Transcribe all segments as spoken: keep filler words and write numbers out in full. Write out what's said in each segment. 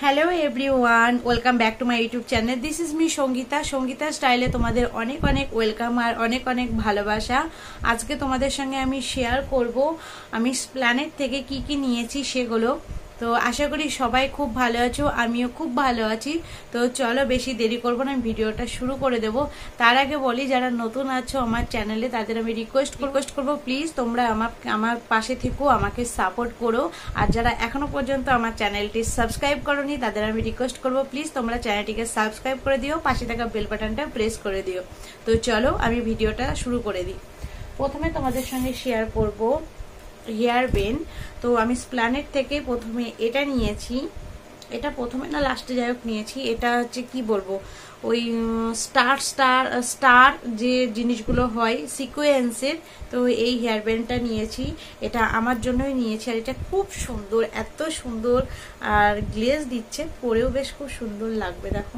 Hello everyone, welcome back to my YouTube channel. This is me Sangeeta. Sangeeta স্টাইলে তোমাদের অনেক অনেক ওয়েলকাম আর অনেক অনেক ভালোবাসা। আজকে তোমাদের সঙ্গে আমি শেয়ার করব আমি প্ল্যানেট থেকে কি কি নিয়েছি সেগুলো। তো আশা করি সবাই খুব ভালো আছো, আমিও খুব ভালো আছি। তো চলো বেশি দেরি করবো না, আমি ভিডিওটা শুরু করে দেবো। তার আগে বলি, যারা নতুন আছো আমার চ্যানেলে তাদের আমি রিকোয়েস্ট রিকোয়েস্ট করবো প্লিজ তোমরা আমার আমার পাশে থেকো, আমাকে সাপোর্ট করো। আর যারা এখনো পর্যন্ত আমার চ্যানেলটি সাবস্ক্রাইব করোনি তাদের আমি রিকোয়েস্ট করবো প্লিজ তোমরা চ্যানেলটিকে সাবস্ক্রাইব করে দিও, পাশে থাকা বেল বাটনটা প্রেস করে দিও। তো চলো আমি ভিডিওটা শুরু করে দিই। প্রথমে তোমাদের সঙ্গে শেয়ার করব হেয়ার বেন। তো আমি প্ল্যানেট থেকে প্রথমে এটা নিয়েছি, এটা প্রথমে না লাস্টে যাই হোক নিয়েছি। এটা হচ্ছে কি বলবো, ওই স্টার স্টার স্টার যে জিনিসগুলো হয় সিকোয়েন্সের। তো এই হেয়ার ব্যান্ডটা নিয়েছি, এটা আমার জন্যই নিয়েছি। আর এটা খুব সুন্দর, এত সুন্দর আর গ্লেজ দিচ্ছে, পরেও বেশ খুব সুন্দর লাগবে দেখো।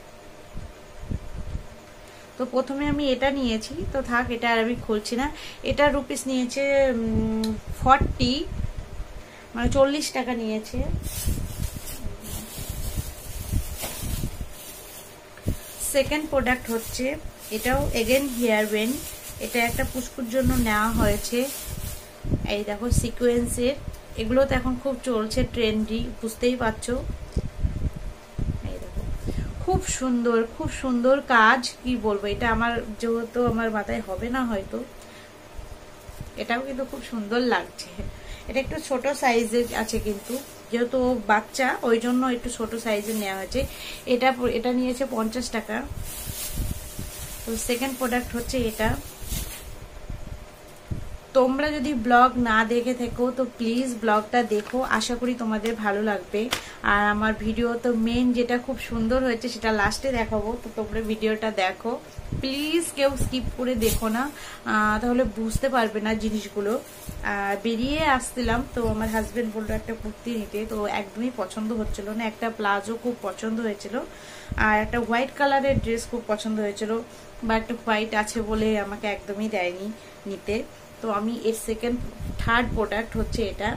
তো প্রথমে আমি এটা নিয়েছি, তো থাক এটা আর আমি খুলছি না। এটা রুপিস নিয়েছে ফর্টি, মানে চল্লিশ টাকা নিয়েছে। সেকেন্ড প্রোডাক্ট হচ্ছে এটাও এগেন হেয়ার ব্যান্ড। এটা একটা পুষ্কুর জন্য নেওয়া হয়েছে। এই দেখো সিকোয়েন্সের, এগুলো তো এখন খুব চলছে, ট্রেন্ডি, বুঝতেই পারছো। এই দেখো খুব সুন্দর, খুব সুন্দর কাজ, কি বলবো। এটা আমার যেহেতু আমার মাথায় হবে না হয়তো, এটাও কিন্তু খুব সুন্দর লাগছে। এটা একটু ছোট সাইজের আছে, কিন্তু যেহেতু বাচ্চা ওই জন্য একটু ছোট সাইজের নেওয়া হয়েছে। এটা এটা নিয়েছে পঞ্চাশ টাকা। তো সেকেন্ড প্রোডাক্ট হচ্ছে এটা। তোমরা যদি ব্লগ না দেখে থাকো তো প্লিজ ব্লগটা দেখো, আশা করি তোমাদের ভালো লাগবে। আর আমার ভিডিও তো মেন যেটা খুব সুন্দর হয়েছে সেটা লাস্টে দেখাবো, তো তোমরা ভিডিওটা দেখো প্লিজ, কেউ স্কিপ করে দেখো না, তাহলে বুঝতে পারবে না জিনিসগুলো। আর বেরিয়ে আসছিলাম তো আমার হাজবেন্ড বললো একটা কুর্তি নিতে, তো একদমই পছন্দ হচ্ছিল না। একটা প্লাজো খুব পছন্দ হয়েছিল আর একটা হোয়াইট কালারের ড্রেস খুব পছন্দ হয়েছিল, বাট হোয়াইট আছে বলে আমাকে একদমই দেয়নি নিতে। তো আমি এর সেকেন্ড থার্ড প্রোডাক্ট হচ্ছে এটা।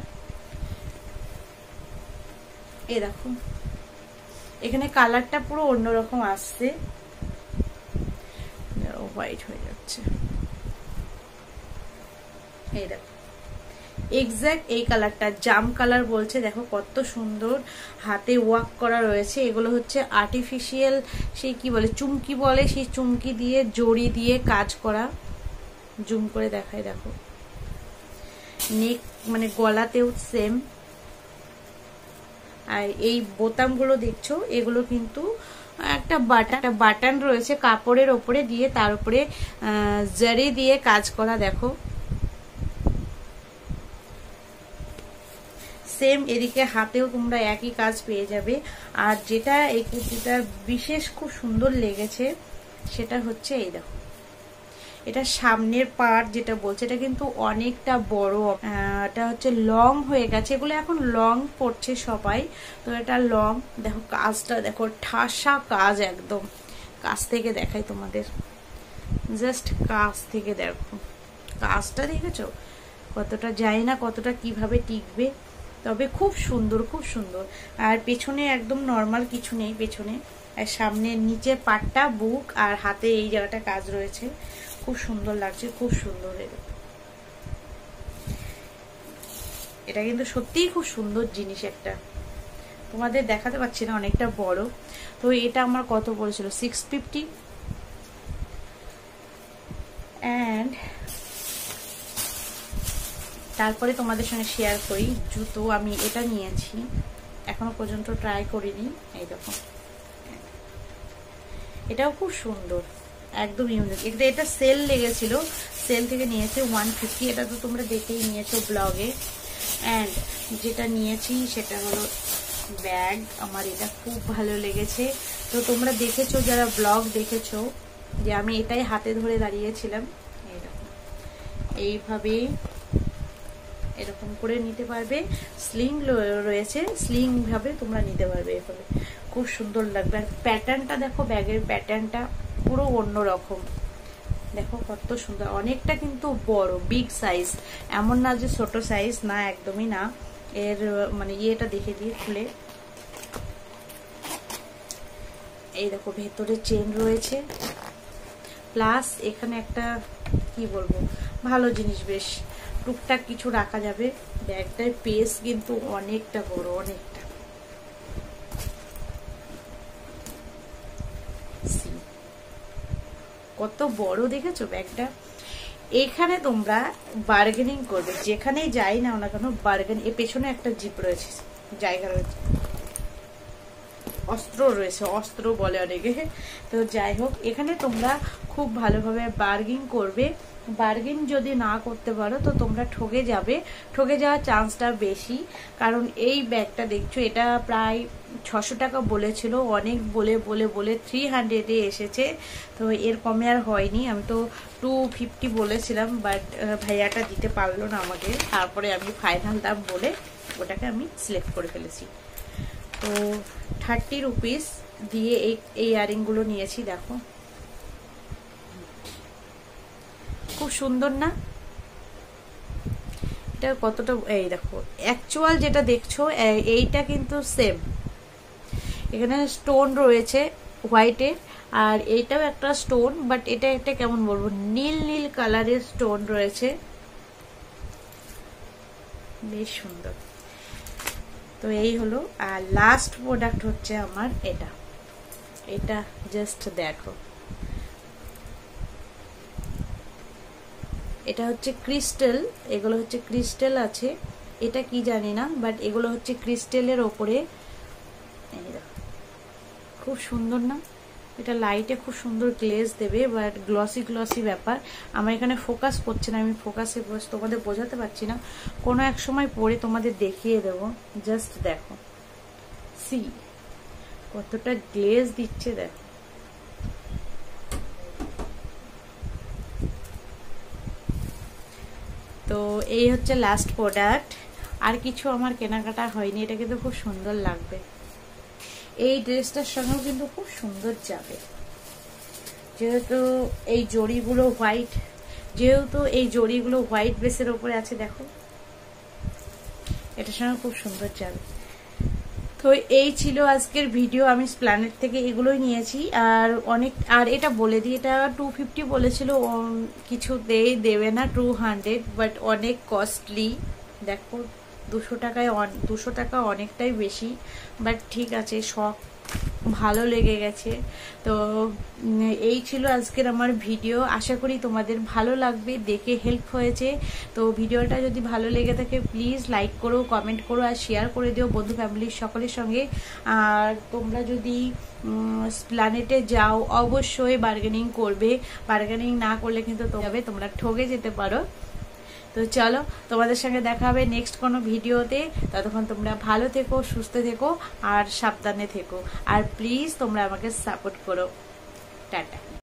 এ দেখো এখানে কালারটা পুরো অন্যরকম আসছে, হোয়াইট হয়ে যাচ্ছে। এই দেখো এক্স্যাক্ট এই কালারটা জাম কালার বলছে, দেখো কত সুন্দর হাতে ওয়ার্ক করা রয়েছে। এগুলো হচ্ছে আর্টিফিশিয়াল, সেই কি বলে চুমকি বলে, সেই চুমকি দিয়ে জড়ি দিয়ে কাজ করা। জুম করে দেখায় দেখো, নেক মানে গলাতেও সেম। আর এই বোতামগুলো দেখছো, এগুলো কিন্তু একটা বাটন একটা বাটন রয়েছে কাপড়ের ওপরে দিয়ে, তার উপরে জারি দিয়ে কাজ করা। দেখো সেম এদিকে হাতেও তোমরা একই কাজ পেয়ে যাবে। আর যেটা এই কুর্তিটা বিশেষ খুব সুন্দর লেগেছে সেটা হচ্ছে এই দেখো, এটা সামনের পার্ট যেটা বলছে এটা কিন্তু অনেকটা বড়, এটা হচ্ছে লং হয়ে গেছে। এগুলো এখন লং পড়ছে সবাই, তো এটা লং। দেখো কাজটা দেখো, ঠাসা কাজ, একদম কাছ থেকে দেখাই তোমাদের, জাস্ট কাছ থেকে দেখো কাজটা, দেখেছো কতটা, যায় না কতটা কিভাবে টিকবে, তবে খুব সুন্দর, খুব সুন্দর। আর পেছনে একদম নর্মাল কিছু নেই পেছনে, আর সামনে নিচের পাটটা বুক আর হাতে এই জায়গাটা কাজ রয়েছে, খুব সুন্দর লাগছে, খুব সুন্দর। এটা কিন্তু সত্যিই খুব সুন্দর জিনিস একটা, তোমাদের দেখাতে পাচ্ছি না, অনেকটা বড়। তো এটা আমার কত পড়েছিল, সিক্স ফিফটি। অ্যান্ড তারপরে তোমাদের সঙ্গে শেয়ার করি জুতো। আমি এটা নিয়েছি, এখনো পর্যন্ত ট্রাই করিনি। এই দেখো এটাও খুব সুন্দর, একদম ইউনিক। এটা এটা সেল লেগেছিল, সেল থেকে নিয়েছে ওয়ান ফিফটি। এটা তো তোমরা দেখেই নিয়েছো ব্লগে। অ্যান্ড যেটা নিয়েছি সেটা হলো ব্যাগ। আমার এটা খুব ভালো লেগেছে। তো তোমরা দেখেছো, যারা ব্লগ দেখেছো, যে আমি এটাই হাতে ধরে দাঁড়িয়েছিলাম। এইরকম এইভাবে এরকম করে নিতে পারবে, স্লিং রয়েছে, স্লিং ভাবে তোমরা নিতে পারবে। এভাবে খুব সুন্দর লাগবে। আর প্যাটার্নটা দেখো, ব্যাগের প্যাটার্নটা পুরো অন্যরকম, দেখো কত সুন্দর। অনেকটা কিন্তু বড়, বিগ সাইজ, এমন না যে ছোট সাইজ, না একদমই না। এর মানে ইয়েটা দেখে দিয়ে খুলে, এই দেখো ভেতরে চেন রয়েছে, প্লাস এখানে একটা কি বলবো ভালো জিনিস, বেশ টুকটাক কিছু রাখা যাবে। ব্যাগটার পেস কিন্তু অনেকটা বড়, অনেকটা। কত বড় দেখেছো ব্যাগটা। এখানে তোমরা বার্গেনিং করবে, যেখানেই যাই না না কেন বার্গেন। এর পেছনে একটা জিপ রয়েছে, জায়গা রয়েছে, অস্ত্র রয়েছে, অস্ত্র বলে অনেকে। তো যাই হোক, এখানে তোমরা খুব ভালোভাবে বার্গেনিং করবে। বার্গেন যদি না করতে পারো তো তোমরা ঠকে যাবে, ঠকে যাওয়ার চান্সটা বেশি। কারণ এই ব্যাগটা দেখছো, এটা প্রায় ছশো টাকা বলেছিল, অনেক বলে বলে বলে থ্রি হান্ড্রেডে এসেছে। তো এর কমে আর হয়নি। আমি তো টু ফিফটি বলেছিলাম, বাট ভাইয়াটা দিতে পারলো না আমাকে। তারপরে আমি ফাইনাল দাম বলে ওটাকে আমি সিলেক্ট করে ফেলেছি। তো থার্টি রুপিস দিয়ে এই এই ইয়ারিংগুলো নিয়েছি। দেখো খুব সুন্দর না এটা, কতটা। এই দেখো অ্যাকচুয়াল যেটা দেখছো এইটা কিন্তু সেম, এখানে স্টোন রয়েছে হোয়াইটের, আর এইটাও একটা স্টোন, বাট এটা একটা কেমন বলবো নীল নীল কালারের স্টোন রয়েছে, বেশ সুন্দর। তো এই হলো। আর লাস্ট প্রোডাক্ট হচ্ছে আমার এটা। এটা জাস্ট দেখো, এটা হচ্ছে ক্রিস্টাল। এগুলো হচ্ছে ক্রিস্টাল আছে, এটা কি জানি না, বাট এগুলো হচ্ছে ক্রিস্টালের ওপরে। খুব সুন্দর না, এটা লাইটে খুব সুন্দর গ্লেজ দেবে, বাট গ্লসি গ্লসি ব্যাপার। আমার এখানে ফোকাস করছে না, আমি ফোকাসে তোমাদের বোঝাতে পারছি না। কোনো এক সময় পরে তোমাদের দেখিয়ে দেবো। জাস্ট দেখো, সি কতটা গ্লেজ দিচ্ছে, দেখো। তো এই হচ্ছে লাস্ট প্রোডাক্ট। আর কিছু আমার কেনাকাটা হয়নি। এটা কিন্তু খুব সুন্দর লাগবে, এই ড্রেসটার সঙ্গেও কিন্তু খুব সুন্দর যাবে। যেহেতু এই জড়িগুলো হোয়াইট, যেহেতু এই জড়িগুলো হোয়াইট বেসের উপরে আছে, দেখো এটার সঙ্গে খুব সুন্দর যাবে। তো এই ছিল আজকের ভিডিও। আমি প্ল্যানেট থেকে এগুলোই নিয়েছি। আর অনেক, আর এটা বলে দিই, এটা টু ফিফটি বলেছিল, কিছুতেই দেবে না টু হান্ড্রেড, বাট অনেক কস্টলি। দেখো দুশো টাকায়, দুশো টাকা অনেকটাই বেশি, বাট ঠিক আছে, শখ ভালো লেগে গেছে। তো এই ছিল আজকের আমার ভিডিও। আশা করি তোমাদের ভালো লাগবে, দেখে হেল্প হয়েছে। তো ভিডিওটা যদি ভালো লেগে থাকে প্লিজ লাইক করো, কমেন্ট করো, আর শেয়ার করে দিও বন্ধু ফ্যামিলির সকলের সঙ্গে। আর তোমরা যদি প্ল্যানেটে যাও অবশ্যই বার্গেনিং করবে, বার্গেনিং না করলে কিন্তু তোমরা ঠকে যেতে পারো। তো চলো, তোমাদের সঙ্গে দেখা হবে নেক্সট কোনো ভিডিওতে। ততক্ষণ তোমরা ভালো থেকো, সুস্থ থেকো, আর সাবধানে থেকো। আর প্লিজ তোমরা আমাকে সাপোর্ট করো। টাটা।